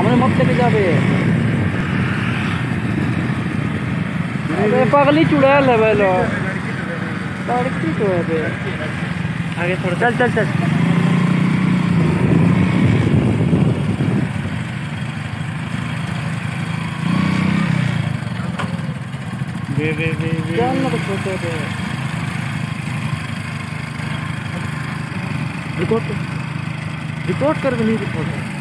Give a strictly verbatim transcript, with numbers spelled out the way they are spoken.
सामने मत लेके जाबे। अरे पगली चुड़ैल है बेलो, लड़की तो है बे। आगे थोड़ा चल चल चल। बे बे बे चल ना कुछ होते बे। रिकॉर्ड रिकॉर्ड कर भी नहीं रिकॉर्ड।